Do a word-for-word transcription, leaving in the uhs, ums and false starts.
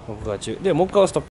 録画中で、もう一回押すと